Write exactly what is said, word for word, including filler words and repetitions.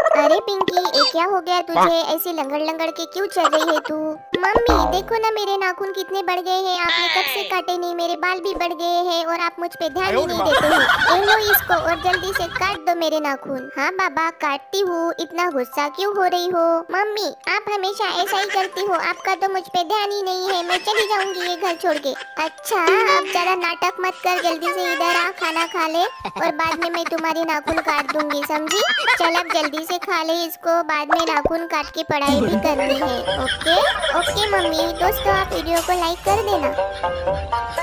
अरे पिंकी, ये क्या हो गया तुझे? ऐसे लंगड़ लंगड़ के क्यों चल रही है तू? मम्मी देखो ना, मेरे नाखून कितने बढ़ गए हैं। आपने कब से काटे नहीं, मेरे बाल भी बढ़ गए हैं और आप मुझ पे ध्यान ही नहीं देते हैं। ये लो इसको और जल्दी से काट दो मेरे नाखून। हाँ बाबा, काटती हूँ। इतना गुस्सा क्यों हो रही हो? मम्मी आप हमेशा ऐसा ही करती हो, आपका तो मुझ पे ध्यान ही नहीं है। मैं चली जाऊंगी ये घर छोड़ के। अच्छा, अब जरा नाटक मत कर, जल्दी से इधर आ, खाना खा ले और बाद में मैं तुम्हारी नाखून काट दूंगी, समझी? चल अब जल्दी से खा ले इसको, बाद में नाखून काट के पढ़ाई भी करनी है। Okay okay mummy. दोस्तों आप वीडियो को लाइक कर देना।